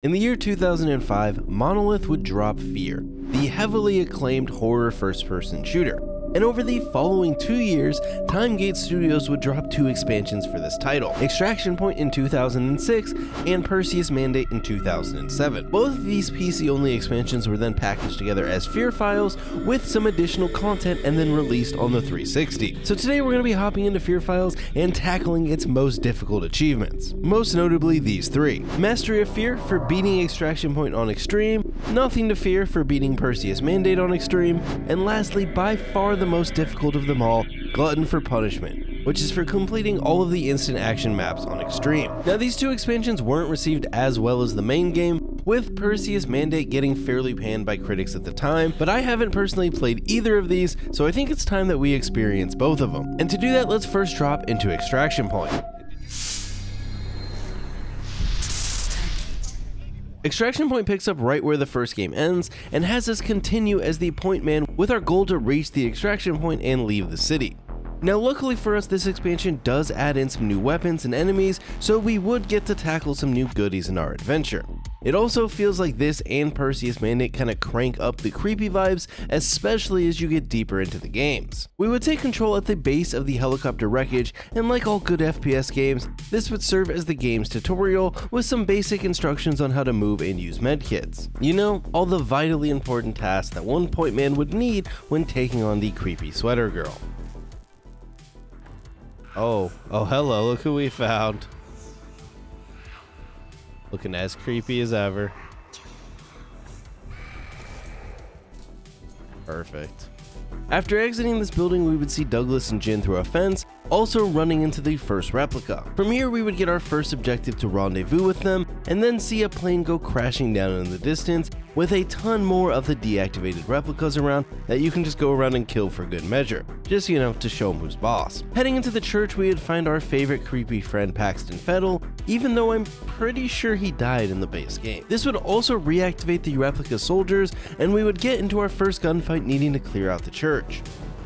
In the year 2005, Monolith would drop Fear, the heavily acclaimed horror first-person shooter. And over the following 2 years, Timegate Studios would drop 2 expansions for this title, Extraction Point in 2006 and Perseus Mandate in 2007. Both of these PC-only expansions were then packaged together as Fear files with some additional content and then released on the 360. So today we're going to be hopping into Fear files and tackling its most difficult achievements, most notably these 3. Mastery of Fear for beating Extraction Point on Extreme, Nothing to Fear for beating Perseus Mandate on Extreme, and lastly, by far the most difficult of them all, Glutton for Punishment, which is for completing all of the instant action maps on Extreme. Now these 2 expansions weren't received as well as the main game, with Perseus Mandate getting fairly panned by critics at the time, but I haven't personally played either of these, so I think it's time that we experience both of them. And to do that, let's first drop into Extraction Point. Extraction Point picks up right where the first game ends, and has us continue as the Point Man with our goal to reach the Extraction Point and leave the city. Now luckily for us, this expansion does add in some new weapons and enemies, so we would get to tackle some new goodies in our adventure. It also feels like this and Perseus Mandate kind of crank up the creepy vibes, especially as you get deeper into the games. We would take control at the base of the helicopter wreckage, and like all good FPS games, this would serve as the game's tutorial with some basic instructions on how to move and use medkits. You know, all the vitally important tasks that one Point Man would need when taking on the creepy sweater girl. Oh hello, look who we found. Looking as creepy as ever. Perfect. After exiting this building, we would see Douglas and Jin through a fence, also running into the first replica. From here, we would get our first objective to rendezvous with them, and then see a plane go crashing down in the distance, with a ton more of the deactivated replicas around that you can just go around and kill for good measure. Just, you know, to show them who's boss. Heading into the church, we would find our favorite creepy friend Paxton Fettel, even though I'm pretty sure he died in the base game. This would also reactivate the replica soldiers, and we would get into our first gunfight needing to clear out the church.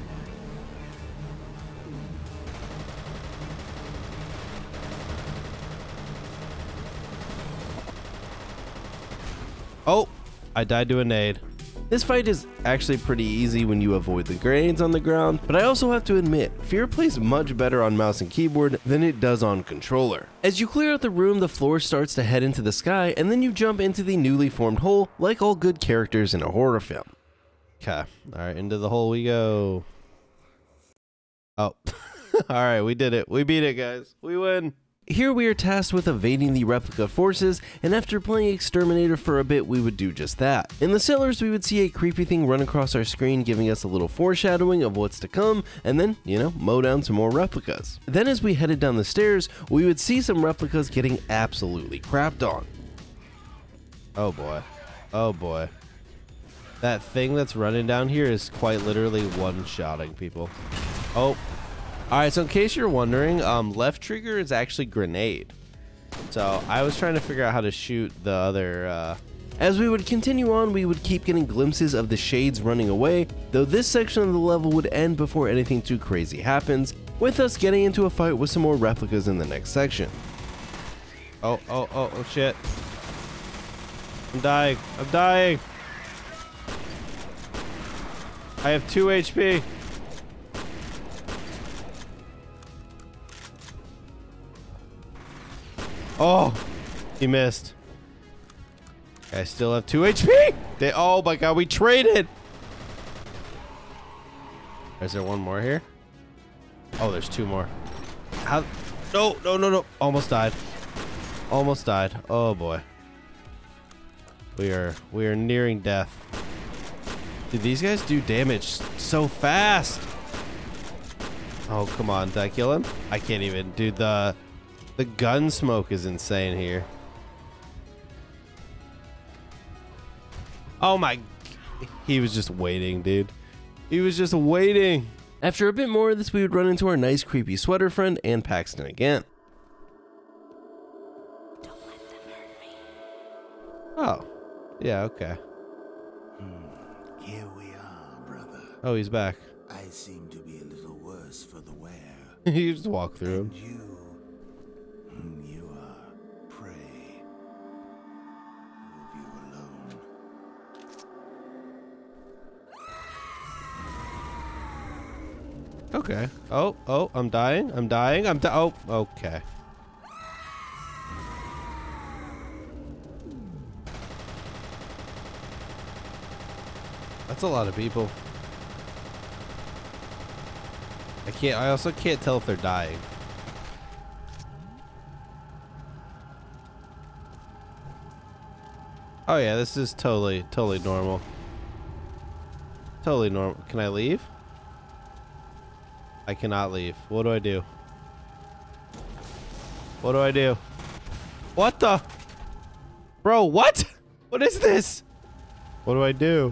Oh, I died to a nade. This fight is actually pretty easy when you avoid the grenades on the ground, but I also have to admit, Fear plays much better on mouse and keyboard than it does on controller. As you clear out the room, the floor starts to head into the sky, and then you jump into the newly formed hole like all good characters in a horror film. Okay, alright, into the hole we go. Oh, alright, we did it. We beat it, guys. We win. Here we are tasked with evading the replica forces, and after playing Exterminator for a bit, we would do just that. In the cellars, we would see a creepy thing run across our screen, giving us a little foreshadowing of what's to come, and then, you know, mow down some more replicas. Then as we headed down the stairs, we would see some replicas getting absolutely crapped on. Oh boy. Oh boy. That thing that's running down here is quite literally one-shotting people. Oh. Alright, so in case you're wondering, left trigger is actually grenade. So I was trying to figure out how to shoot the other, As we would continue on, we would keep getting glimpses of the shades running away, though this section of the level would end before anything too crazy happens, with us getting into a fight with some more replicas in the next section. Oh shit. I'm dying. I'm dying. I have 2 HP. Oh, he missed. I still have 2 HP. Oh my god, we traded. Is there one more here? Oh, there's 2 more. How? No. Almost died. Almost died. Oh boy. We are nearing death. Dude, these guys do damage so fast. Oh, come on. Did I kill him? I can't even. Dude, the gun smoke is insane here. Oh my. He was just waiting, dude. He was just waiting. After a bit more of this, we would run into our nice creepy sweater friend and Paxton again. Don't let them hurt me. Oh. Yeah, okay. Here we are, brother. Oh, he's back. I seem to be a little worse for the wear. You just walk through him. You are prey. Okay. Oh, I'm dying. Oh, okay. That's a lot of people. I also can't tell if they're dying. Oh yeah, this is totally normal. Totally normal. Can I leave? I cannot leave. What do I do? What do I do? What the? Bro, what? What is this? What do I do?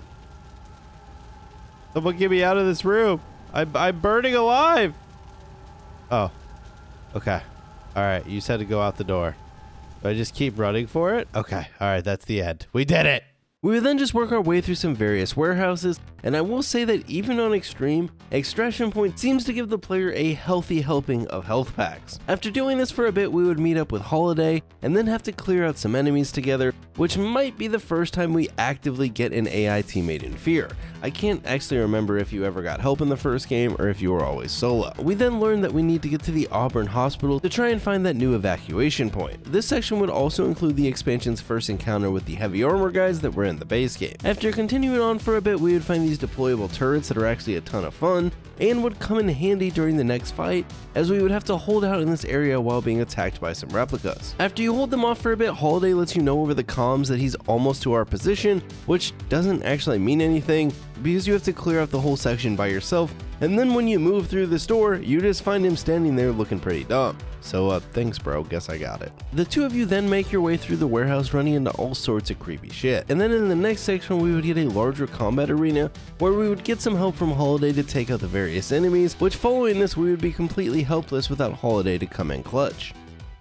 Someone get me out of this room. I'm burning alive. Oh. Okay. All right. You said to go out the door. Do I just keep running for it? Okay. All right. That's the end. We did it. We would then just work our way through some various warehouses, and I will say that even on Extreme, Extraction Point seems to give the player a healthy helping of health packs. After doing this for a bit, we would meet up with Holiday, and then have to clear out some enemies together, which might be the first time we actively get an AI teammate in Fear. I can't actually remember if you ever got help in the first game, or if you were always solo. We then learned that we need to get to the Auburn Hospital to try and find that new evacuation point. This section would also include the expansion's first encounter with the heavy armor guys that were in the base game. After continuing on for a bit, we would find these deployable turrets that are actually a ton of fun, and would come in handy during the next fight, as we would have to hold out in this area while being attacked by some replicas. After you hold them off for a bit, Holiday lets you know over the comms that he's almost to our position, which doesn't actually mean anything, because you have to clear out the whole section by yourself, and then when you move through this door, you just find him standing there looking pretty dumb. So thanks bro, guess I got it. The two of you then make your way through the warehouse running into all sorts of creepy shit. And then in the next section we would get a larger combat arena where we would get some help from Holiday to take out the various enemies, which following this we would be completely helpless without Holiday to come in clutch.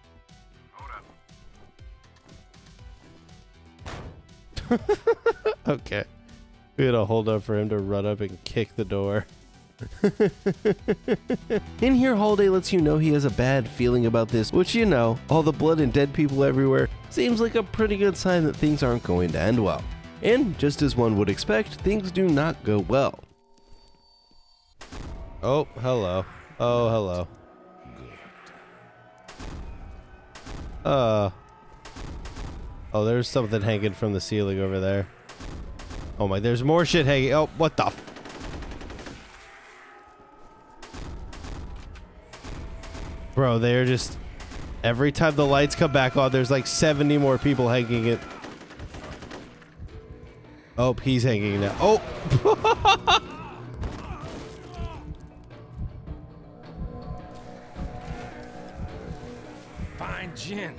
Okay. We had to hold up for him to run up and kick the door. In here, Holiday lets you know he has a bad feeling about this, which, you know, all the blood and dead people everywhere seems like a pretty good sign that things aren't going to end well. And just as one would expect, things do not go well. Oh, hello. Oh, hello. Oh, there's something hanging from the ceiling over there. Oh my, there's more shit hanging. Oh, what the f— Bro, they're just— every time the lights come back on, there's like 70 more people hanging it. Oh, he's hanging now. Oh! Fine gin.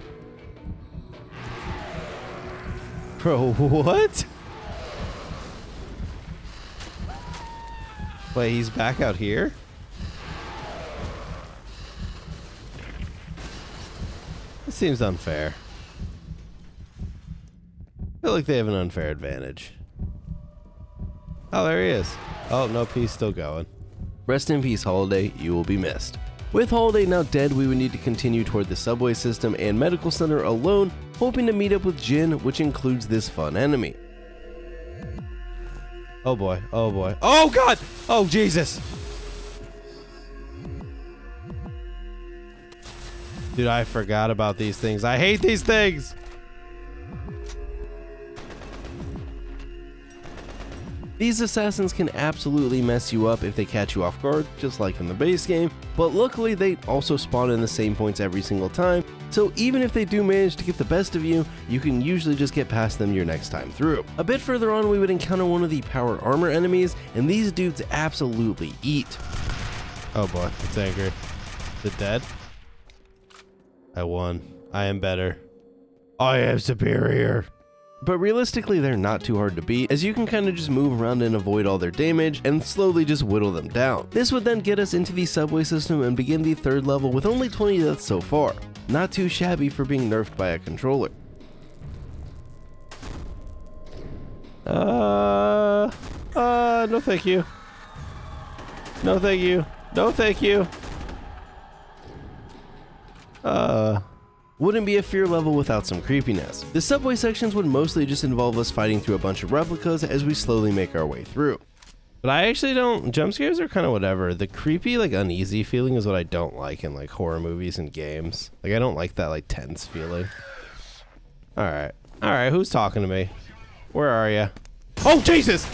Bro, what? Wait, he's back out here? This seems unfair. I feel like they have an unfair advantage. Oh, there he is. Oh, nope, he's still going. Rest in peace, Holiday. You will be missed. With Holiday now dead, we would need to continue toward the subway system and medical center alone, hoping to meet up with Jin, which includes this fun enemy. Oh boy, oh boy. Oh god! Oh Jesus! Dude, I forgot about these things. I hate these things! These assassins can absolutely mess you up if they catch you off guard, just like in the base game, but luckily they also spawn in the same points every single time, so even if they do manage to get the best of you, you can usually just get past them your next time through. A bit further on, we would encounter one of the power armor enemies, and these dudes absolutely eat. Oh boy, it's angry. Is it dead? I won. I am better. I am superior. But realistically, they're not too hard to beat, as you can kind of just move around and avoid all their damage, and slowly just whittle them down. This would then get us into the subway system and begin the third level with only 20 deaths so far. Not too shabby for being nerfed by a controller. No thank you. No thank you. No thank you. Wouldn't be a fear level without some creepiness. The subway sections would mostly just involve us fighting through a bunch of replicas as we slowly make our way through. But I actually don't, jump scares are kind of whatever. The creepy, like uneasy feeling is what I don't like in like horror movies and games. Like I don't like that like tense feeling. All right, who's talking to me? Where are you? Oh, Jesus!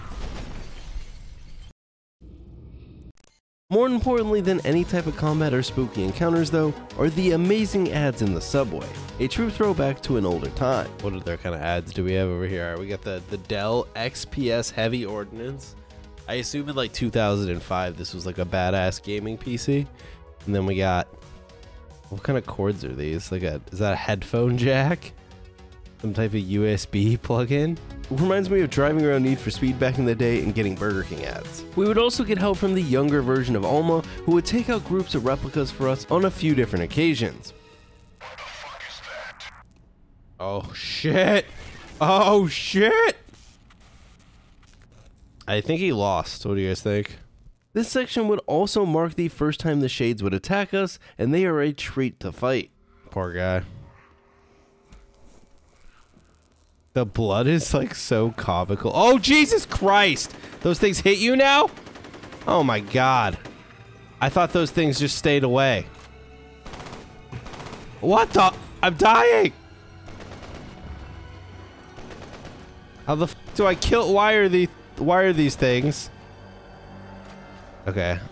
More importantly than any type of combat or spooky encounters though, are the amazing ads in the subway. A true throwback to an older time. What other kind of ads do we have over here? All right, we got the Dell XPS Heavy Ordnance. I assume in like 2005 this was like a badass gaming PC. And then we got, what kind of cords are these? Like is that a headphone jack? Some type of USB plug-in? Reminds me of driving around Need for Speed back in the day and getting Burger King ads. We would also get help from the younger version of Alma, who would take out groups of replicas for us on a few different occasions. What the fuck is that? Oh shit! Oh shit! I think he lost. What do you guys think? This section would also mark the first time the Shades would attack us, and they are a treat to fight. Poor guy. The blood is like so comical. Oh, Jesus Christ! Those things hit you now? Oh my God. I thought those things just stayed away. What the? I'm dying! How the f do I kill? Why are these things? Okay,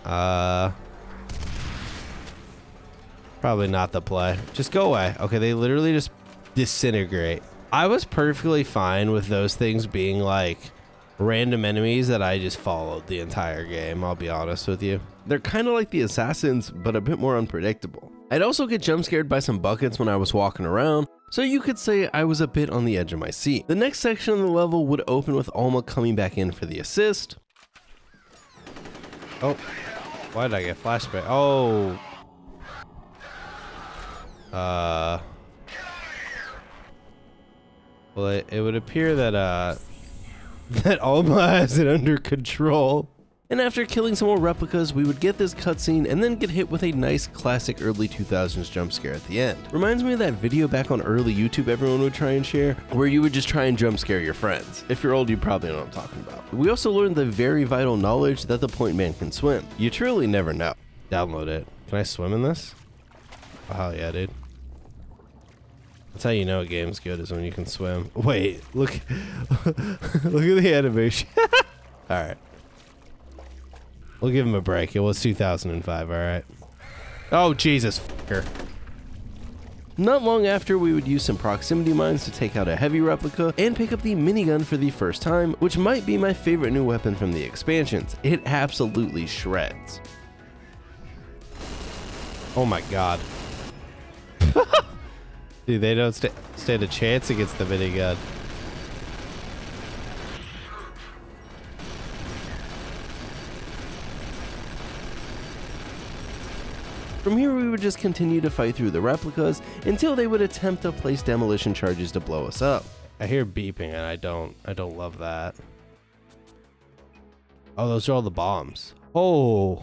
probably not the play. Just go away. Okay, they literally just disintegrate. I was perfectly fine with those things being like random enemies that I just followed the entire game, I'll be honest with you. They're kind of like the assassins, but a bit more unpredictable. I'd also get jump scared by some buckets when I was walking around, so you could say I was a bit on the edge of my seat. The next section of the level would open with Alma coming back in for the assist. Oh, why did I get flashback? Oh. Well, it would appear that, that Alma has it under control. And after killing some more replicas, we would get this cutscene and then get hit with a nice classic early 2000s jump scare at the end. Reminds me of that video back on early YouTube everyone would try and share, where you would just try and jump scare your friends. If you're old, you probably know what I'm talking about. We also learned the very vital knowledge that the Point Man can swim. You truly never know. Download it. Can I swim in this? Oh, hell yeah, dude. That's how you know a game's good, is when you can swim. Wait, look. Look at the animation. Alright. We'll give him a break. It was 2005, alright? Oh, Jesus, f***er. Not long after, we would use some proximity mines to take out a heavy replica and pick up the minigun for the first time, which might be my favorite new weapon from the expansions. It absolutely shreds. Oh my God. Dude, they don't stand a chance against the minigun. From here, we would just continue to fight through the replicas until they would attempt to place demolition charges to blow us up. I hear beeping and I don't love that. Oh, those are all the bombs. Oh.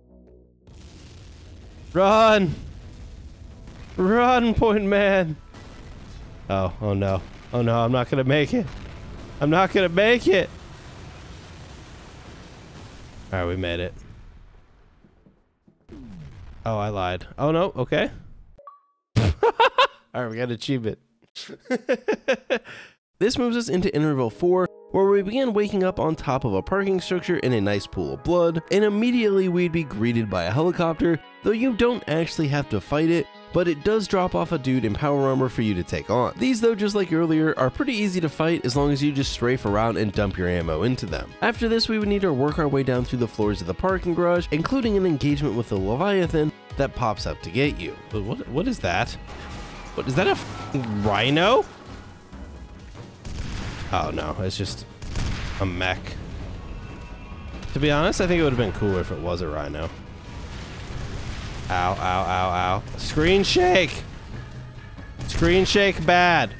Run! Run, Point Man! Oh no. Oh no, I'm not gonna make it. I'm not gonna make it! Alright, we made it. Oh, I lied. Oh no, okay. Alright, we got an achievement. This moves us into interval 4, where we begin waking up on top of a parking structure in a nice pool of blood, and immediately we'd be greeted by a helicopter, though you don't actually have to fight it, but it does drop off a dude in power armor for you to take on. These, though, just like earlier, are pretty easy to fight as long as you just strafe around and dump your ammo into them. After this, we would need to work our way down through the floors of the parking garage, including an engagement with the Leviathan that pops up to get you. But what is that? What is that, a rhino? Oh no, it's just a mech. To be honest, I think it would have been cooler if it was a rhino. Ow, ow, ow, ow. Screen shake! Screen shake bad.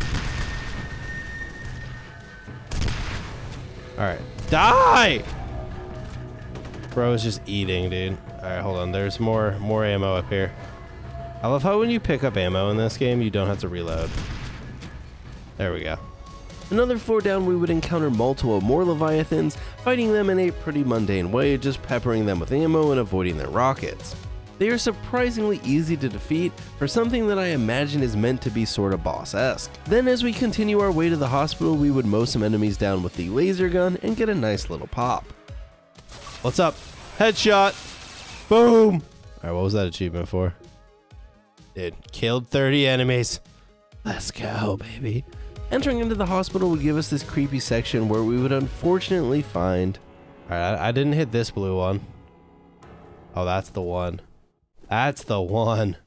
Alright. Die! Bro is just eating, dude. Alright, hold on. There's more ammo up here. I love how when you pick up ammo in this game, you don't have to reload. There we go. Another floor down, we would encounter multiple more Leviathans, fighting them in a pretty mundane way, just peppering them with ammo and avoiding their rockets. They are surprisingly easy to defeat for something that I imagine is meant to be sorta boss-esque. Then as we continue our way to the hospital, we would mow some enemies down with the laser gun and get a nice little pop. What's up? Headshot! Boom! Alright, what was that achievement for? Dude, killed 30 enemies. Let's go, baby. Entering into the hospital would give us this creepy section where we would unfortunately find... Alright, I didn't hit this blue one. Oh, that's the one. That's the one.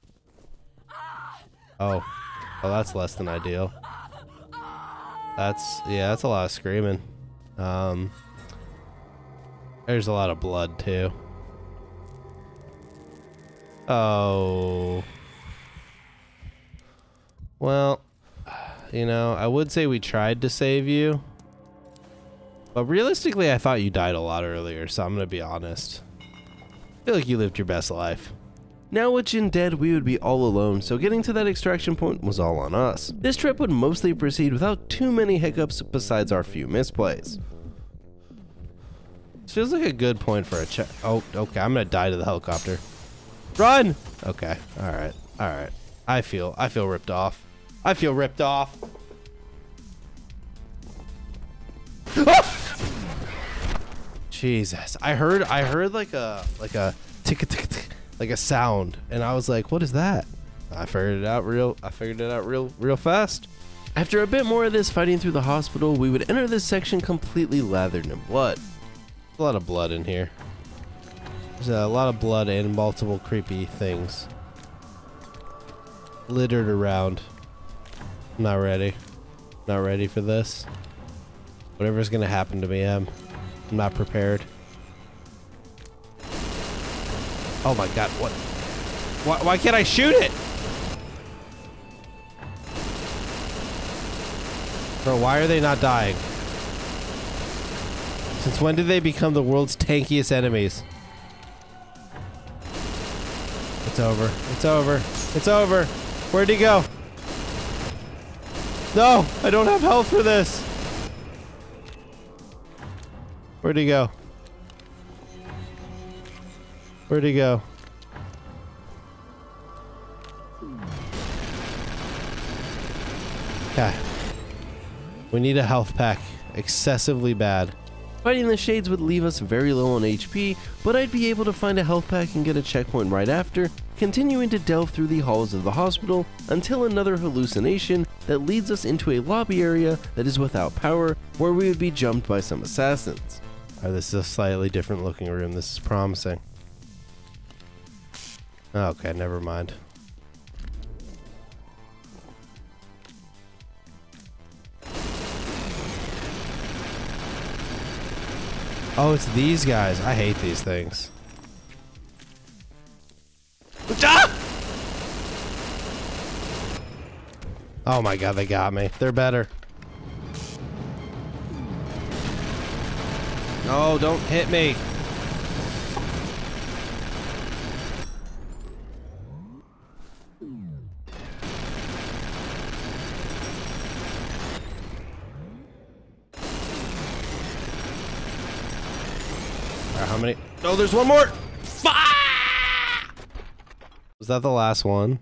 Oh. Oh, that's less than ideal. That's a lot of screaming. There's a lot of blood, too. Oh. Well... You know, I would say we tried to save you. But realistically, I thought you died a lot earlier, so I'm gonna be honest. I feel like you lived your best life. Now with Jin dead, we would be all alone, so getting to that extraction point was all on us. This trip would mostly proceed without too many hiccups besides our few misplays. This feels like a good point for a check. Oh, okay, I'm gonna die to the helicopter. Run! Okay, alright, alright. I feel ripped off. I feel ripped off. Oh! Jesus, I heard like a tick tick tick, like a sound, and I was like, what is that? I figured it out real fast. After a bit more of this fighting through the hospital, we would enter this section completely lathered in blood. There's a lot of blood in here. There's a lot of blood and multiple creepy things littered around. Not ready. Not ready for this. Whatever's gonna happen to me, I'm not prepared. Oh my god, what? Why can't I shoot it? Bro, why are they not dying? Since when did they become the world's tankiest enemies? It's over. It's over. It's over. Where'd he go? No, I don't have health for this. Where'd he go? Where'd he go? Okay. We need a health pack. Excessively bad. Fighting the shades would leave us very low on HP, but I'd be able to find a health pack and get a checkpoint right after, continuing to delve through the halls of the hospital until another hallucination that leads us into a lobby area that is without power, where we would be jumped by some assassins. Oh, this is a slightly different looking room. This is promising. Okay, never mind. Oh, it's these guys. I hate these things. Ah! Oh my god, they got me. They're better. No, don't hit me. How many? Oh, there's one more. Was that the last one?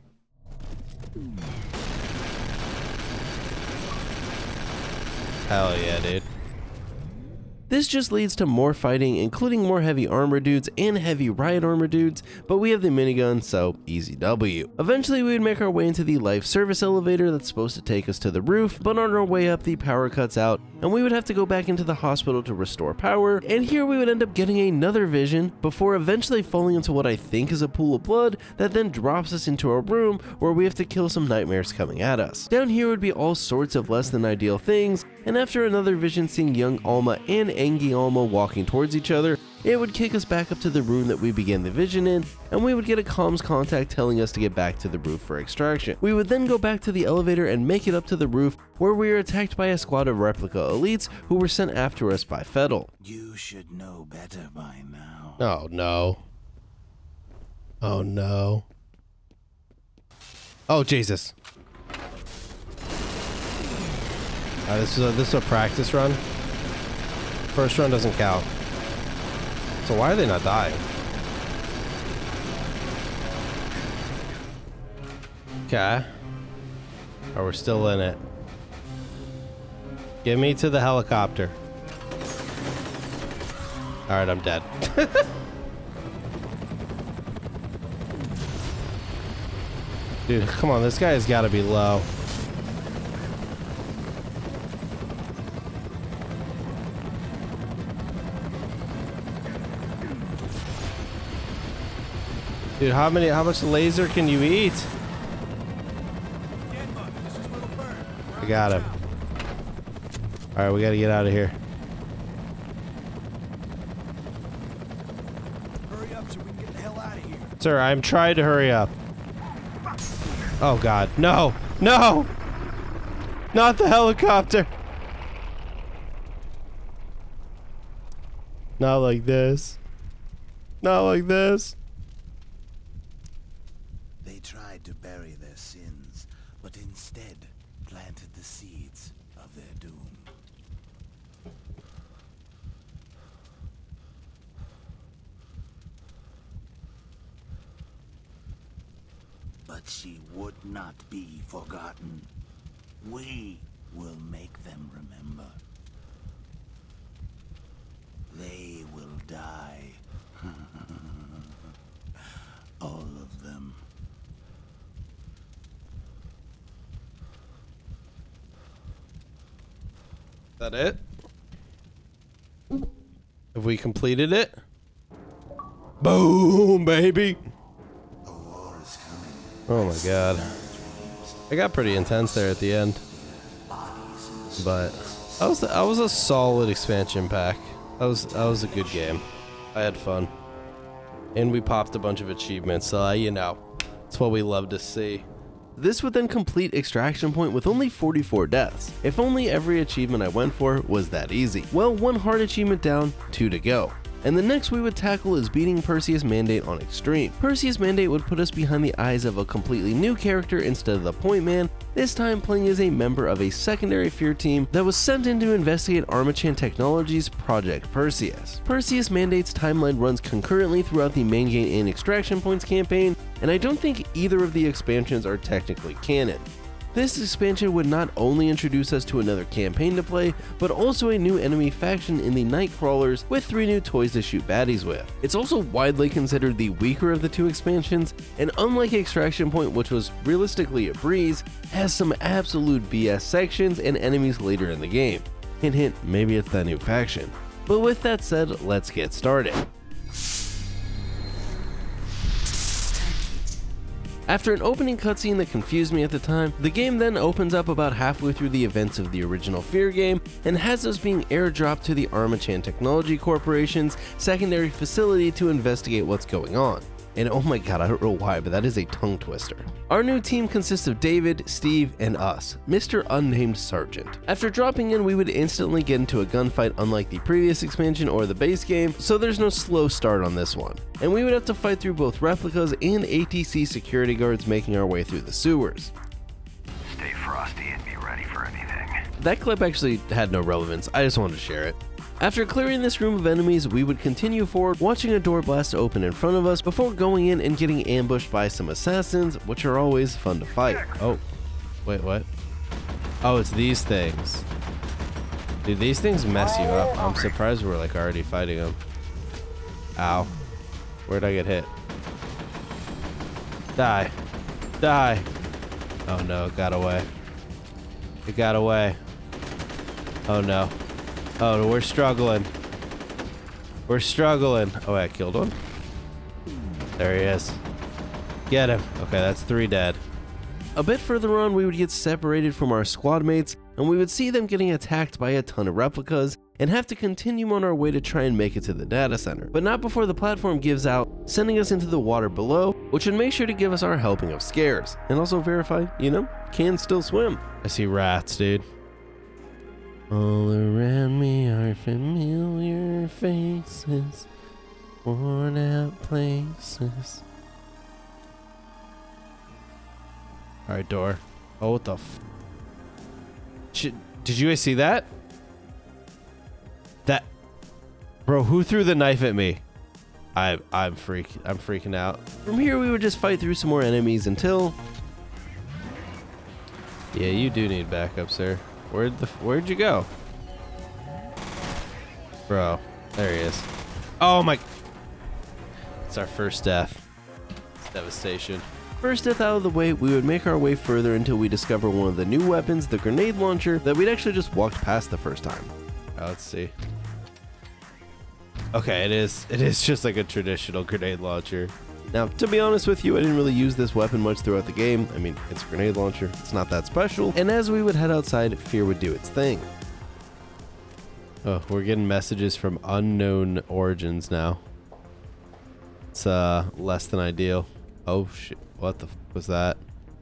Hell yeah, dude. This just leads to more fighting, including more heavy armor dudes and heavy riot armor dudes, but we have the minigun, so easy W. Eventually we would make our way into the life service elevator that's supposed to take us to the roof, but on our way up the power cuts out, and we would have to go back into the hospital to restore power, and here we would end up getting another vision, before eventually falling into what I think is a pool of blood that then drops us into a room where we have to kill some nightmares coming at us. Down here would be all sorts of less than ideal things, and after another vision seeing young Alma and Engi Alma walking towards each other, it would kick us back up to the room that we began the vision in, and we would get a comms contact telling us to get back to the roof for extraction. We would then go back to the elevator and make it up to the roof, where we were attacked by a squad of replica elites who were sent after us by Fettel. You should know better by now. Oh no. Oh no. Oh Jesus. This is a practice run. First run doesn't count. So why are they not dying? Okay. Oh, we're still in it. Get me to the helicopter. All right, I'm dead. Dude, come on, this guy has got to be low. Dude, how much laser can you eat? I got him. All right, we got to get out of here. Hurry up so we can get the hell out of here. Sir, I'm trying to hurry up. Oh God, no, no, not the helicopter. Not like this. Not like this. They tried to bury their sins, but instead planted the seeds of their doom. But she would not be forgotten. We will make them remember. They will die. All of them. That it? Have we completed it? Boom, baby. Oh my God. I got pretty intense there at the end. But that was a solid expansion pack. That was a good game. I had fun. And we popped a bunch of achievements, so you know, it's what we love to see. This would then complete Extraction Point with only 44 deaths. If only every achievement I went for was that easy. Well, one hard achievement down, 2 to go. And the next we would tackle is beating Perseus Mandate on Extreme. Perseus Mandate would put us behind the eyes of a completely new character instead of the Point Man, this time playing as a member of a secondary fear team that was sent in to investigate Armachan Technologies' Project Perseus. Perseus Mandate's timeline runs concurrently throughout the main game and Extraction Points campaign, and I don't think either of the expansions are technically canon. This expansion would not only introduce us to another campaign to play, but also a new enemy faction in the Nightcrawlers with 3 new toys to shoot baddies with. It's also widely considered the weaker of the 2 expansions, and unlike Extraction Point, which was realistically a breeze, has some absolute BS sections and enemies later in the game. Hint hint, maybe it's that new faction. But with that said, let's get started. After an opening cutscene that confused me at the time, the game then opens up about halfway through the events of the original Fear game and has us being airdropped to the Armachan Technology Corporation's secondary facility to investigate what's going on. And oh my God, I don't know why, but that is a tongue twister. Our new team consists of David, Steve, and us, Mr. Unnamed Sergeant. After dropping in, we would instantly get into a gunfight unlike the previous expansion or the base game, so there's no slow start on this one. And we would have to fight through both replicas and ATC security guards making our way through the sewers. Stay frosty and be ready for anything. That clip actually had no relevance, I just wanted to share it. After clearing this room of enemies, we would continue forward, watching a door blast open in front of us before going in and getting ambushed by some assassins, which are always fun to fight. Oh, wait, what? Oh, it's these things. Dude, these things mess you up. I'm surprised we're like already fighting them. Ow. Where'd I get hit? Die. Die. Oh no, it got away. It got away. Oh no. Oh, we're struggling. We're struggling. Oh, I killed one. There he is. Get him. Okay, that's 3 dead. A bit further on, we would get separated from our squad mates, and we would see them getting attacked by a ton of replicas, and have to continue on our way to try and make it to the data center. But not before the platform gives out, sending us into the water below, which would make sure to give us our helping of scares, and also verify, you know, can still swim. I see rats, dude. All around me are familiar faces, worn out places. Alright, door. Oh, what the f... Did you guys see that? That, bro, who threw the knife at me? I'm freaking out. From here, we would just fight through some more enemies until... Yeah, you do need backup, sir. Where'd you go? Bro, there he is. Oh my... It's our first death. It's devastation. First death out of the way, we would make our way further until we discover one of the new weapons, the grenade launcher, that we'd actually just walked past the first time. Let's see. Okay, it is just like a traditional grenade launcher. Now, to be honest with you, I didn't really use this weapon much throughout the game. I mean, it's a grenade launcher, it's not that special. And as we would head outside, fear would do its thing. Oh, we're getting messages from unknown origins now. It's less than ideal. Oh shit, what the f was that?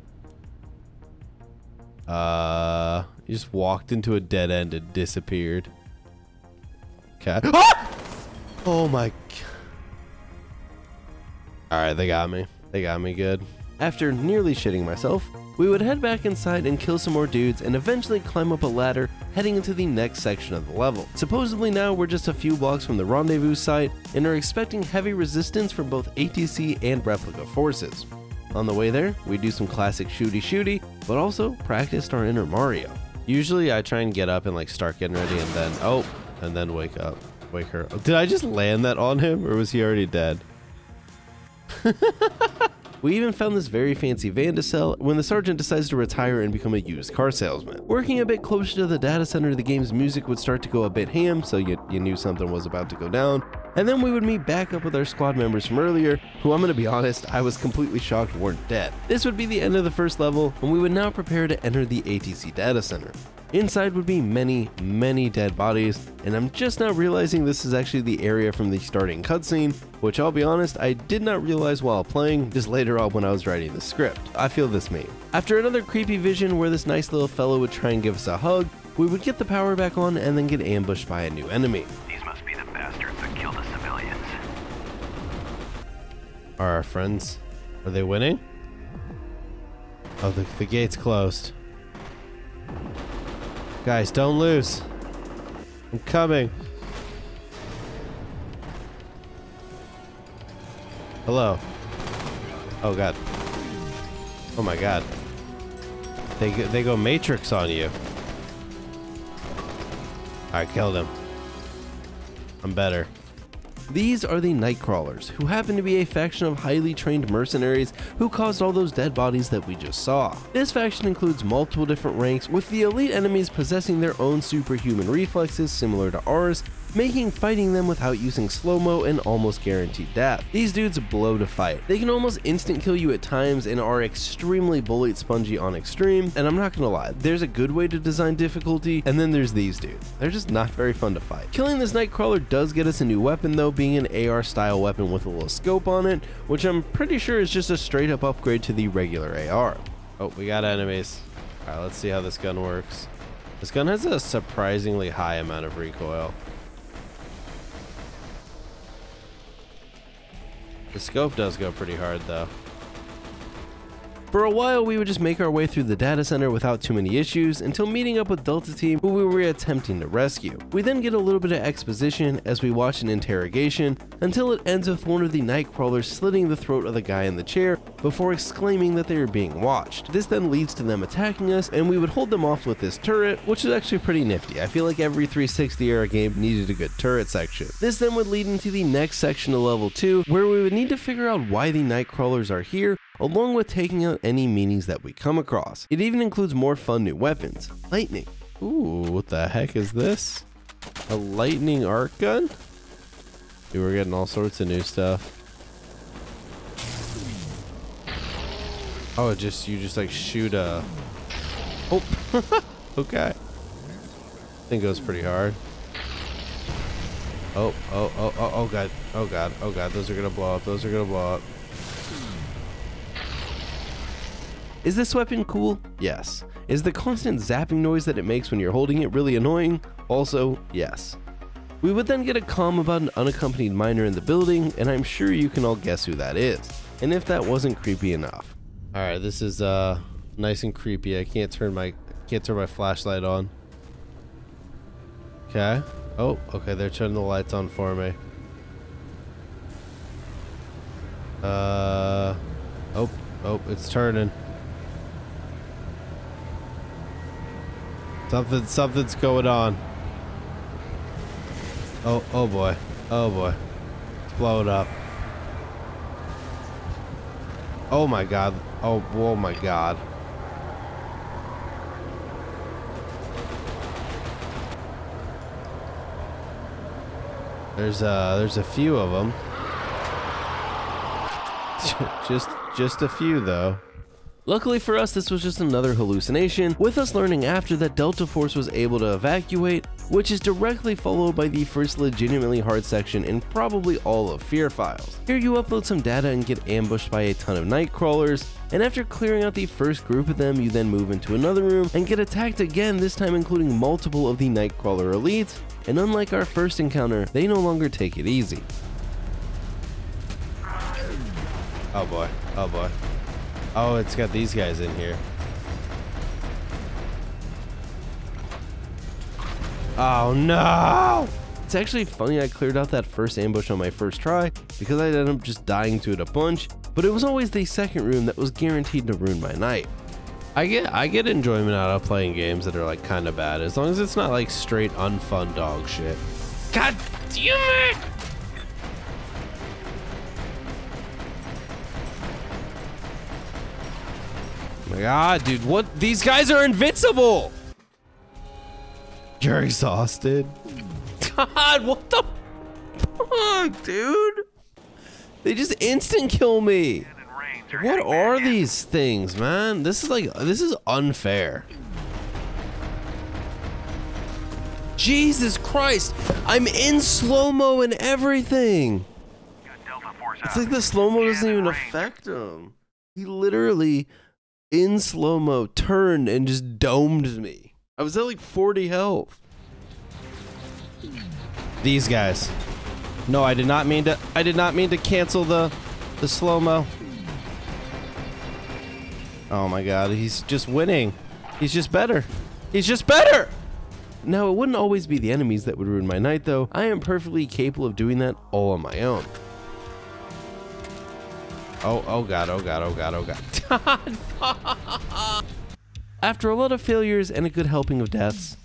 You just walked into a dead end and disappeared. Okay. Ah! Oh my god. Alright, they got me. They got me good. After nearly shitting myself, we would head back inside and kill some more dudes and eventually climb up a ladder heading into the next section of the level. Supposedly now we're just a few blocks from the rendezvous site and are expecting heavy resistance from both ATC and replica forces. On the way there, we do some classic shooty, but also practiced our inner Mario. Usually I try and get up and like start getting ready and then wake up. Wake her up. Did I just land that on him or was he already dead? We even found this very fancy Vandicel when the sergeant decides to retire and become a used car salesman. Working a bit closer to the data center, the game's music would start to go a bit ham, so you knew something was about to go down. And then we would meet back up with our squad members from earlier, who I'm gonna be honest, I was completely shocked weren't dead. This would be the end of the first level, and we would now prepare to enter the ATC data center. Inside would be many dead bodies, and I'm just now realizing this is actually the area from the starting cutscene, which I'll be honest, I did not realize while playing, just later on when I was writing the script. I feel this meme. After another creepy vision where this nice little fellow would try and give us a hug, we would get the power back on and then get ambushed by a new enemy. These must be the bastards that killed the civilians. Are our friends, are they winning? Oh, the gate's closed. Guys, don't lose. I'm coming. Hello. Oh god. Oh my god. They go Matrix on you. I killed him. I'm better. These are the Nightcrawlers, who happen to be a faction of highly trained mercenaries who caused all those dead bodies that we just saw. This faction includes multiple different ranks, with the elite enemies possessing their own superhuman reflexes similar to ours, making fighting them without using slow-mo an almost guaranteed death. These dudes blow to fight. They can almost instant kill you at times and are extremely bullet spongy on extreme, and I'm not gonna lie, there's a good way to design difficulty, and then there's these dudes. They're just not very fun to fight. Killing this Nightcrawler does get us a new weapon though, being an AR style weapon with a little scope on it, which I'm pretty sure is just a straight up upgrade to the regular AR. Oh, we got enemies. Alright, let's see how this gun works. This gun has a surprisingly high amount of recoil. The scope does go pretty hard though. For a while, we would just make our way through the data center without too many issues until meeting up with Delta Team, who we were attempting to rescue. We then get a little bit of exposition as we watch an interrogation until it ends with one of the Nightcrawlers slitting the throat of the guy in the chair before exclaiming that they are being watched. This then leads to them attacking us, and we would hold them off with this turret, which is actually pretty nifty. I feel like every 360 era game needed a good turret section. This then would lead into the next section of level 2, where we would need to figure out why the Nightcrawlers are here, along with taking out any meanings that we come across. It even includes more fun new weapons. Lightning. Ooh, what the heck is this? A lightning arc gun? Dude, we're getting all sorts of new stuff. Oh, you just like shoot a... Oh, okay. Thing goes pretty hard. Oh god, oh god, oh god, those are gonna blow up, those are gonna blow up. Is this weapon cool? Yes. Is the constant zapping noise that it makes when you're holding it really annoying? Also, yes. We would then get a comm about an unaccompanied minor in the building, and I'm sure you can all guess who that is. And if that wasn't creepy enough. Alright, this is nice and creepy. I can't turn my flashlight on. Okay. Oh, okay, they're turning the lights on for me. Oh, it's turning. Something's going on. Oh boy. Oh boy. It's blowing up. Oh my god. Oh my god. There's a few of them. just a few though. Luckily for us, this was just another hallucination, with us learning after that Delta Force was able to evacuate, which is directly followed by the first legitimately hard section in probably all of Fear Files. Here you upload some data and get ambushed by a ton of Nightcrawlers, and after clearing out the first group of them, you then move into another room and get attacked again, this time including multiple of the Nightcrawler elites, and unlike our first encounter, they no longer take it easy. Oh boy, oh boy. Oh, it's got these guys in here. Oh no! It's actually funny I cleared out that first ambush on my first try because I ended up just dying to it a bunch, but it was always the second room that was guaranteed to ruin my night. I get enjoyment out of playing games that are like kind of bad, as long as it's not like straight unfun dog shit. God damn it! Oh my god, dude, what? These guys are invincible! You're exhausted. God, what the fuck, dude? They just instant kill me. What are these things, man? This is unfair. Jesus Christ, I'm in slow-mo and everything. It's like the slow-mo doesn't even affect him. He literally, in slow-mo, turned and just domed me. I was at like 40 health. These guys. No, I did not mean to cancel the slow-mo. Oh my god, he's just winning. He's just better. He's just better! Now, it wouldn't always be the enemies that would ruin my night, though. I am perfectly capable of doing that all on my own. Oh god, oh god, oh god, oh god. After a lot of failures and a good helping of deaths.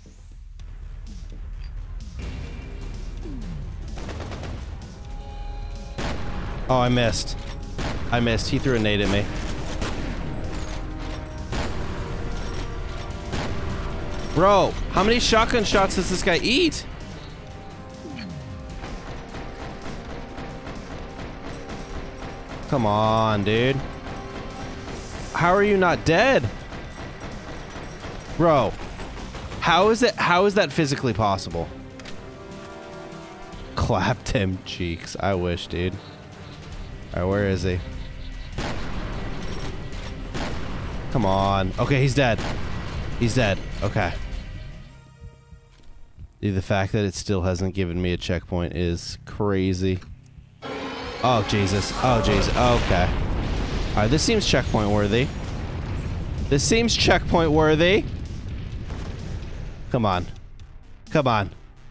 Oh, I missed. I missed. He threw a nade at me. Bro, how many shotgun shots does this guy eat? Come on, dude. How are you not dead? Bro, how is that physically possible? Clapped him cheeks. I wish, dude. All right, where is he? Come on. Okay, he's dead. He's dead. Okay. Dude, the fact that it still hasn't given me a checkpoint is crazy. Oh, Jesus. Oh, Jesus. Okay. All right, this seems checkpoint worthy. This seems checkpoint worthy. Come on. Come on.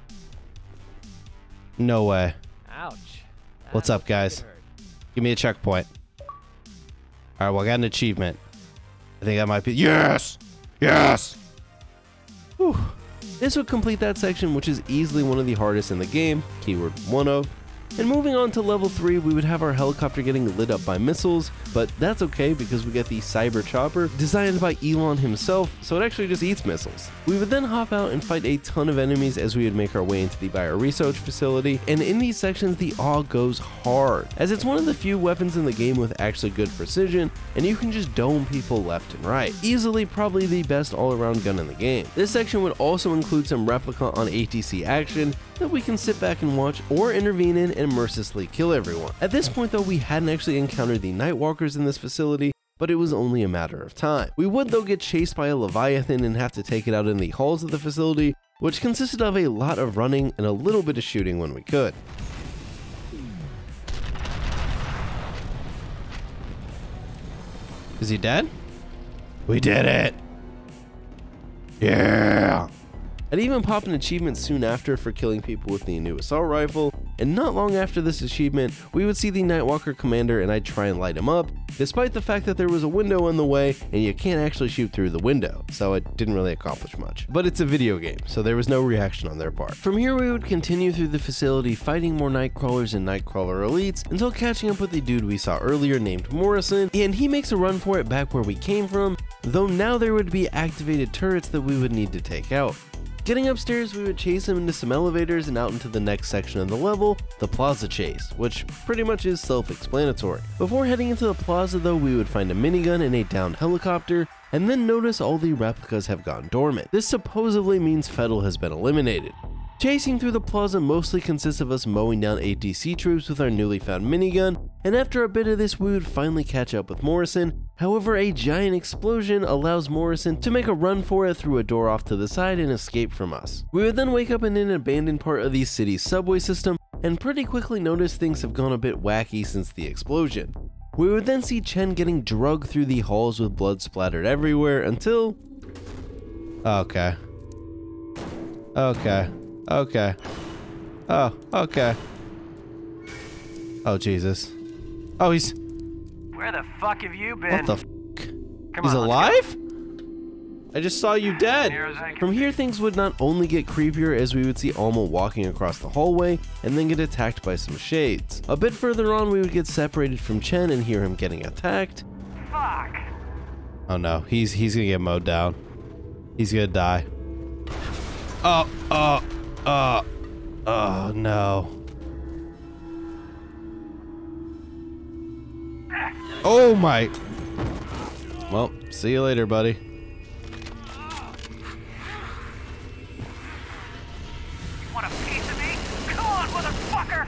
No way. Ouch. What's up, guys? Give me a checkpoint. All right, well, I got an achievement. I think that might be... Yes! Yes! Whew. This would complete that section, which is easily one of the hardest in the game. Keyword one of. And moving on to level 3, we would have our helicopter getting lit up by missiles, but that's okay because we get the Cyber Chopper, designed by Elon himself, so it actually just eats missiles. We would then hop out and fight a ton of enemies as we would make our way into the bioresearch facility, and in these sections the AWE goes hard, as it's one of the few weapons in the game with actually good precision, and you can just dome people left and right. Easily probably the best all-around gun in the game. This section would also include some replica on ATC action that we can sit back and watch or intervene in and mercilessly kill everyone. At this point though, we hadn't actually encountered the Nightwalkers in this facility, but it was only a matter of time. We would though get chased by a Leviathan and have to take it out in the halls of the facility, which consisted of a lot of running and a little bit of shooting when we could. Is he dead? We did it! Yeah! I'd even pop an achievement soon after for killing people with the new assault rifle, and not long after this achievement, we would see the Nightwalker commander and I'd try and light him up, despite the fact that there was a window in the way and you can't actually shoot through the window, so it didn't really accomplish much. But it's a video game, so there was no reaction on their part. From here we would continue through the facility fighting more Nightcrawlers and Nightcrawler elites until catching up with the dude we saw earlier named Morrison, and he makes a run for it back where we came from, though now there would be activated turrets that we would need to take out. Getting upstairs, we would chase him into some elevators and out into the next section of the level, the Plaza Chase, which pretty much is self-explanatory. Before heading into the plaza though, we would find a minigun and a downed helicopter, and then notice all the replicas have gone dormant. This supposedly means Fettel has been eliminated. Chasing through the plaza mostly consists of us mowing down ATC troops with our newly found minigun, and after a bit of this we would finally catch up with Morrison. However, a giant explosion allows Morrison to make a run for it through a door off to the side and escape from us. We would then wake up in an abandoned part of the city's subway system and pretty quickly notice things have gone a bit wacky since the explosion. We would then see Chen getting drugged through the halls with blood splattered everywhere until... Okay. Oh, Jesus. Oh, he's... Where the fuck have you been? What the f***? Come He's on, let's alive? I just saw you dead. Near as I can From here, things would not only get creepier as we would see Alma walking across the hallway and then get attacked by some shades. A bit further on, we would get separated from Chen and hear him getting attacked. Fuck. Oh no, he's gonna get mowed down. He's gonna die. Oh no. Oh my. Well, see you later, buddy. Want a piece of me? Come on, motherfucker!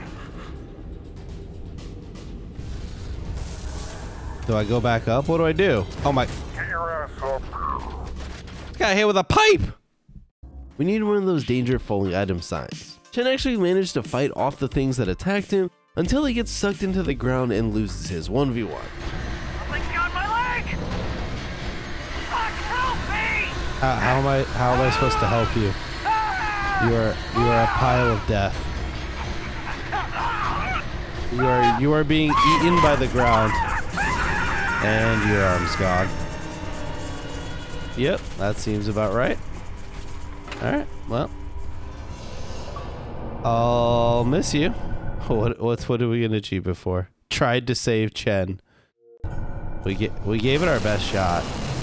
Do I go back up? What do I do? Oh my. Get your ass up. Got hit with a pipe! We need one of those danger falling item signs. Chen actually managed to fight off the things that attacked him until he gets sucked into the ground and loses his 1v1. Something's got my leg! Fuck, help me! How am I supposed to help you? You are a pile of death. You are being eaten by the ground. And your arm's gone. Yep, that seems about right. Alright, well. I'll miss you. What are we gonna achieve before? Tried to save Chen. We gave it our best shot.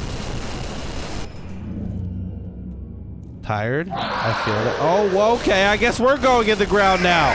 Tired? I feel it. Oh, well, okay, I guess we're going in the ground now.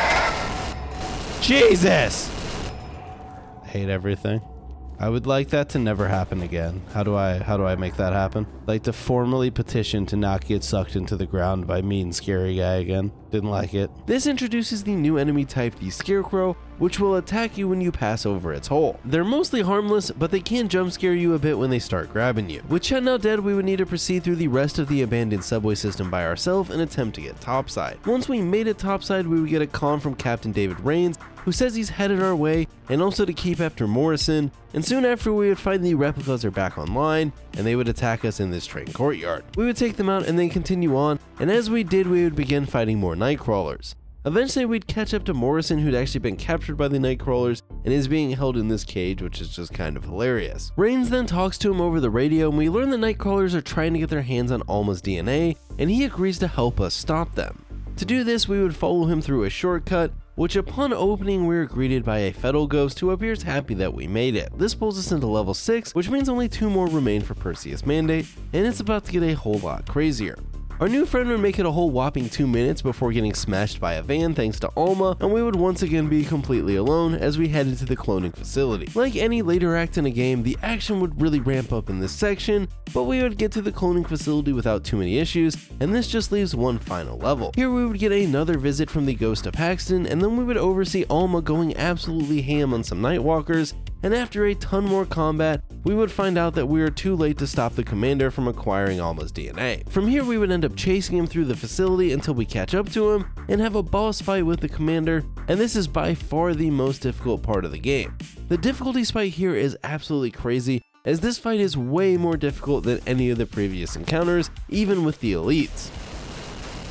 Jesus! I hate everything. I would like that to never happen again. How do I make that happen? Like to formally petition to not get sucked into the ground by mean scary guy again. Didn't like it. This introduces the new enemy type, the Scarecrow, which will attack you when you pass over its hole. They're mostly harmless, but they can jump scare you a bit when they start grabbing you. With Chen now dead, we would need to proceed through the rest of the abandoned subway system by ourselves and attempt to get topside. Once we made it topside, we would get a call from Captain David Rains, who says he's headed our way and also to keep after Morrison, and soon after we would find the replicas are back online and they would attack us in this train courtyard. We would take them out and then continue on, and as we did we would begin fighting more Nightcrawlers. Eventually we'd catch up to Morrison, who'd actually been captured by the Nightcrawlers and is being held in this cage, which is just kind of hilarious. Rains then talks to him over the radio and we learn the Nightcrawlers are trying to get their hands on Alma's DNA and he agrees to help us stop them. To do this we would follow him through a shortcut, which upon opening we are greeted by a Fettel ghost who appears happy that we made it. This pulls us into level 6, which means only 2 more remain for Perseus Mandate, and it's about to get a whole lot crazier. Our new friend would make it a whole whopping 2 minutes before getting smashed by a van thanks to Alma, and we would once again be completely alone as we head into the cloning facility. Like any later act in a game, the action would really ramp up in this section, but we would get to the cloning facility without too many issues, and this just leaves one final level. Here we would get another visit from the Ghost of Paxton, and then we would oversee Alma going absolutely ham on some Nightwalkers, and after a ton more combat, we would find out that we are too late to stop the commander from acquiring Alma's DNA. From here we would end up chasing him through the facility until we catch up to him and have a boss fight with the commander, and this is by far the most difficult part of the game. The difficulty spike here is absolutely crazy, as this fight is way more difficult than any of the previous encounters, even with the elites.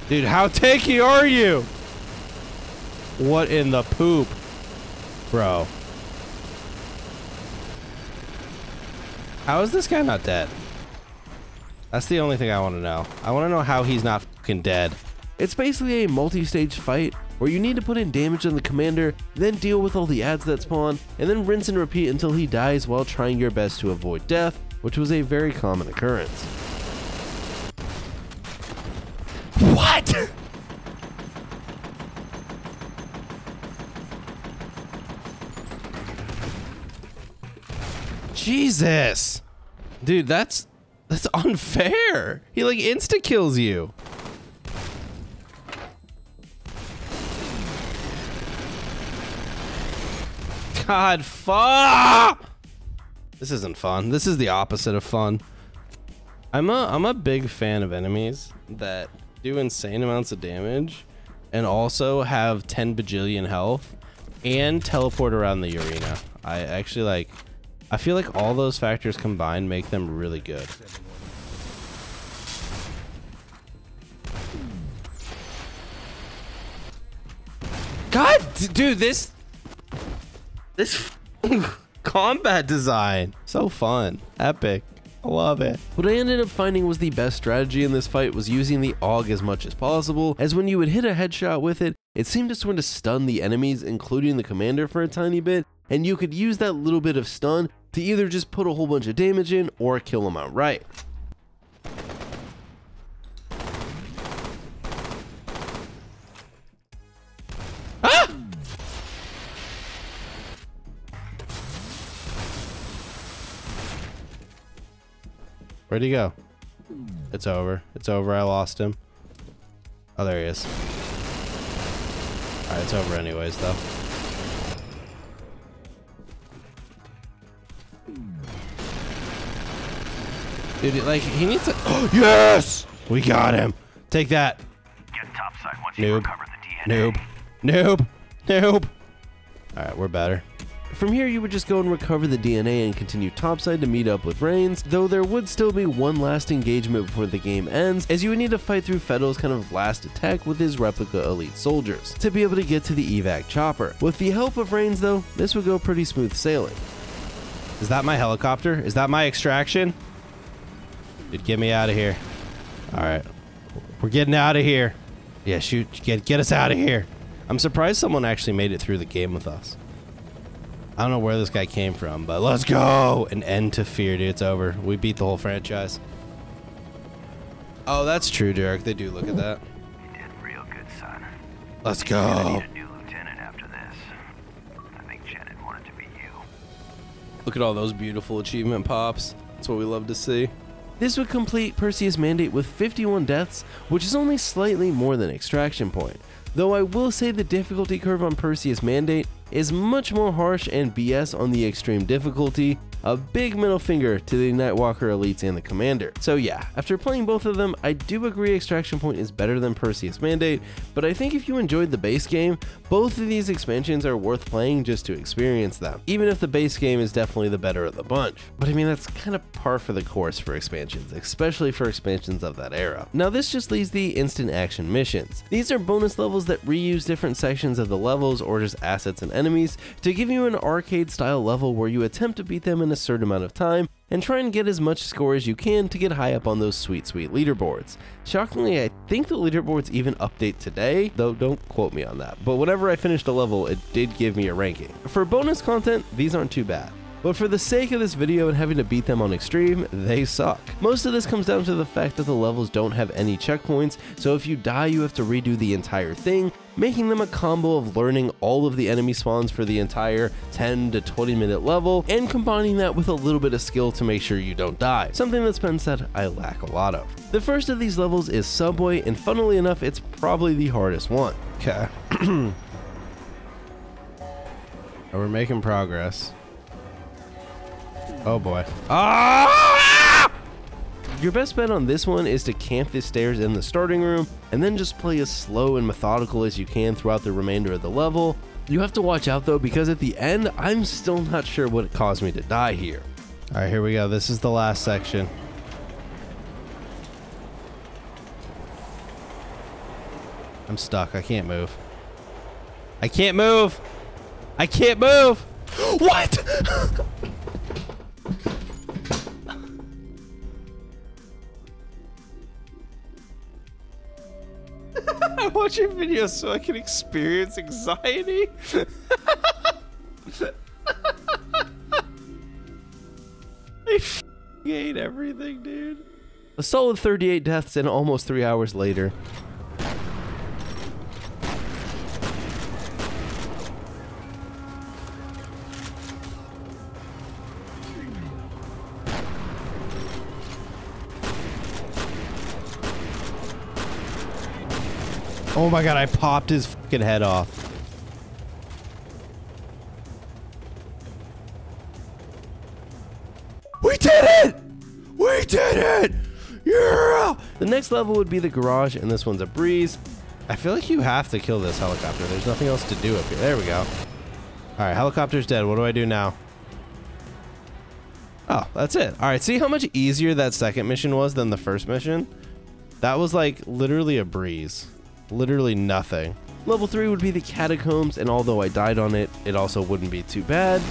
Dude, how tanky are you? What in the poop? Bro. How is this guy not dead? That's the only thing I want to know. I want to know how he's not fucking dead. It's basically a multi-stage fight where you need to put in damage on the commander, then deal with all the ads that spawn, and then rinse and repeat until he dies while trying your best to avoid death, which was a very common occurrence. What? Jesus. Dude, that's unfair. He like insta kills you. God, fuck! This isn't fun. This is the opposite of fun. I'm a big fan of enemies that do insane amounts of damage and also have 10 bajillion health and teleport around the arena. I feel like all those factors combined make them really good. God, dude, this combat design, so fun, epic. I love it. What I ended up finding was the best strategy in this fight was using the AUG as much as possible, as when you would hit a headshot with it, it seemed to sort of stun the enemies, including the commander for a tiny bit, and you could use that little bit of stun to either just put a whole bunch of damage in or kill them outright. Ah! Where'd he go? It's over. It's over. I lost him. Oh, there he is. Alright, it's over anyways, though. Dude, like, he needs to... Oh, yes! We got him. Take that. Get topside once you recover the DNA. Noob. Noob. Noob. Alright, we're better. From here, you would just go and recover the DNA and continue topside to meet up with Reigns, though there would still be one last engagement before the game ends, as you would need to fight through Fedal's kind of last attack with his replica elite soldiers, to be able to get to the evac chopper. With the help of Reigns though, this would go pretty smooth sailing. Is that my helicopter? Is that my extraction? Dude, get me out of here. Alright. We're getting out of here. Yeah, shoot. Get us out of here. I'm surprised someone actually made it through the game with us. I don't know where this guy came from, but let's go! An end to fear, dude. It's over. We beat the whole franchise. Oh, that's true, Derek. They do. Look at that. You did real good, son. Let's You're gonna go. need a new lieutenant after this. I think Janet wanted to be you. Look at all those beautiful achievement pops. That's what we love to see. This would complete Perseus Mandate with 51 deaths, which is only slightly more than Extraction Point. Though I will say the difficulty curve on Perseus Mandate is much more harsh and BS on the extreme difficulty. A big middle finger to the Nightwalker elites and the commander. So yeah, after playing both of them, I do agree Extraction Point is better than Perseus Mandate, but I think if you enjoyed the base game, both of these expansions are worth playing just to experience them, even if the base game is definitely the better of the bunch. But I mean, that's kind of par for the course for expansions, especially for expansions of that era. Now this just leaves the instant action missions. These are bonus levels that reuse different sections of the levels or just assets and enemies to give you an arcade style level where you attempt to beat them in a certain amount of time and try and get as much score as you can to get high up on those sweet leaderboards. Shockingly, I think the leaderboards even update today, though don't quote me on that, but whenever I finished a level, it did give me a ranking. For bonus content, these aren't too bad. But for the sake of this video and having to beat them on extreme, they suck. Most of this comes down to the fact that the levels don't have any checkpoints, so if you die you have to redo the entire thing, making them a combo of learning all of the enemy spawns for the entire 10 to 20 minute level, and combining that with a little bit of skill to make sure you don't die, something that's been said I lack a lot of. The first of these levels is Subway, and funnily enough, it's probably the hardest one. Okay. We're making progress. Oh boy. Ah! Your best bet on this one is to camp the stairs in the starting room and then just play as slow and methodical as you can throughout the remainder of the level. You have to watch out though, because at the end, I'm still not sure what caused me to die here. All right, here we go. This is the last section. I'm stuck. I can't move. I can't move. I can't move. What? I'm watching videos so I can experience anxiety. I hate everything, dude. A solid 38 deaths and almost 3 hours later. Oh my god, I popped his fucking head off. We did it! We did it! Yeah! The next level would be the garage, and this one's a breeze. I feel like you have to kill this helicopter. There's nothing else to do up here. There we go. Alright, helicopter's dead. What do I do now? Oh, that's it. Alright, see how much easier that second mission was than the first mission? That was like literally a breeze. Literally nothing. Level 3 would be the catacombs, and although I died on it, it also wouldn't be too bad.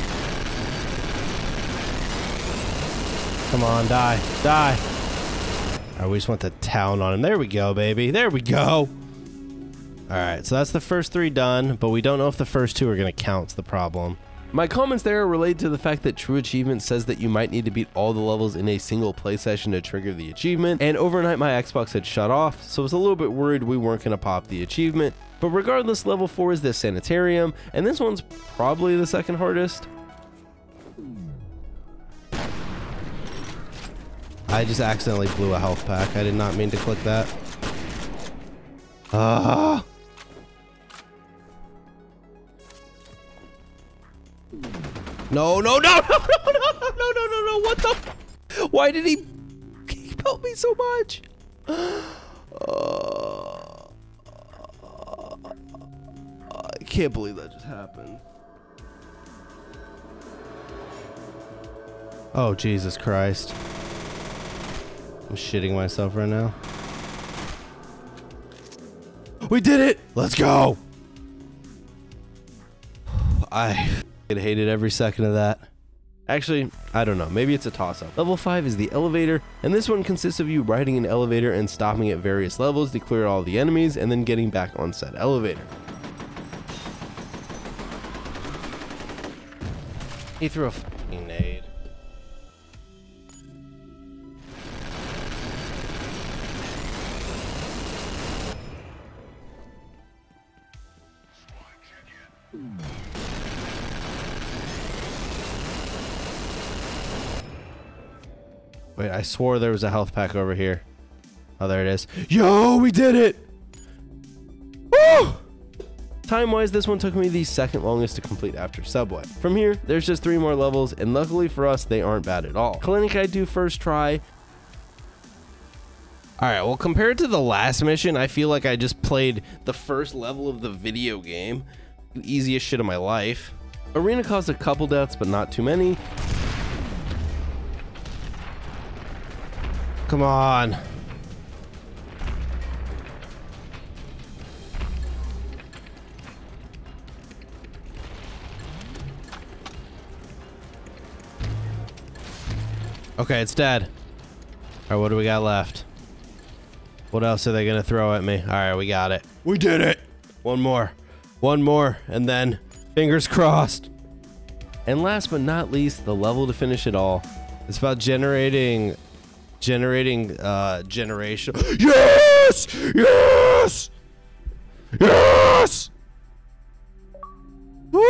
Come on, die. Die. Alright, we just want the town on him. There we go, baby. There we go. Alright, so that's the first 3 done, but we don't know if the first 2 are going to count. It's the problem. My comments there are related to the fact that True Achievement says that you might need to beat all the levels in a single play session to trigger the achievement, and overnight my Xbox had shut off, so I was a little bit worried we weren't going to pop the achievement. But regardless, level 4 is this sanitarium, and this one's probably the second hardest. I just accidentally blew a health pack. I did not mean to click that. Ah. No, no, no, no, no, no, no, no, no, no, what the f— why did he help me so much? I can't believe that just happened. Oh, Jesus Christ. I'm shitting myself right now. We did it! Let's go! I hated every second of that. Actually, I don't know. Maybe it's a toss-up. Level 5 is the elevator, and this one consists of you riding an elevator and stopping at various levels to clear all the enemies and then getting back on said elevator. He threw a f***ing nade. Wait, I swore there was a health pack over here. Oh, there it is. Yo, we did it! Woo! Time-wise, this one took me the second longest to complete after Subway. From here, there's just 3 more levels, and luckily for us, they aren't bad at all. Clinic I do first try. Alright, well, compared to the last mission, I feel like I just played the first level of the video game. The easiest shit of my life. Arena caused a couple deaths, but not too many. Come on. Okay, it's dead. Alright, what do we got left? What else are they gonna throw at me? Alright, we got it. We did it! One more. One more, and then fingers crossed. And last but not least, the level to finish it all. It's about generating generation. Yes! Yes! Yes! Woo!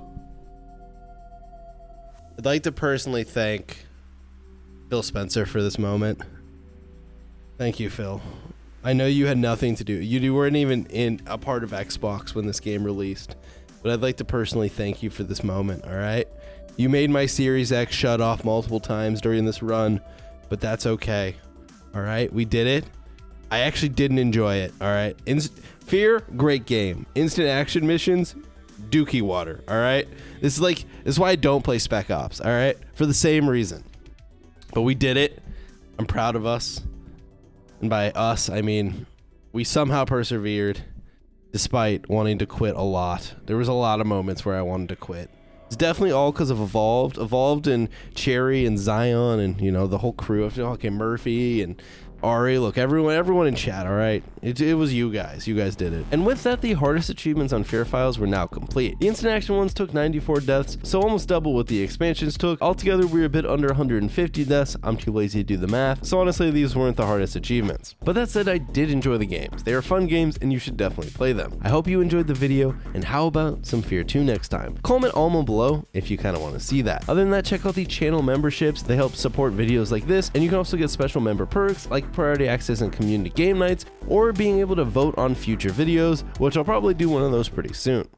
I'd like to personally thank Phil Spencer for this moment. Thank you, Phil. I know you had nothing to do. You weren't even in a part of Xbox when this game released, but I'd like to personally thank you for this moment, all right? You made my Series X shut off multiple times during this run, but that's okay, all right? We did it. I actually didn't enjoy it, all right? Fear, great game. Instant action missions, dookie water, all right? This is why I don't play Spec Ops, all right? For the same reason. But we did it. I'm proud of us. And by us, I mean we somehow persevered despite wanting to quit a lot. There was a lot of moments where I wanted to quit. It's definitely all because of Evolved and Cherry and Zion and, you know, the whole crew of Murphy and Ari. Look, everyone in chat, all right? It was you guys. You guys did it. And with that, the hardest achievements on Fear Files were now complete. The instant action ones took 94 deaths, so almost double what the expansions took. Altogether, we were a bit under 150 deaths. I'm too lazy to do the math, so honestly, these weren't the hardest achievements. But that said, I did enjoy the games. They are fun games, and you should definitely play them. I hope you enjoyed the video, and how about some Fear 2 next time? Comment all below if you kind of want to see that. Other than that, check out the channel memberships. They help support videos like this, and you can also get special member perks like priority access and community game nights, or being able to vote on future videos, which I'll probably do one of those pretty soon.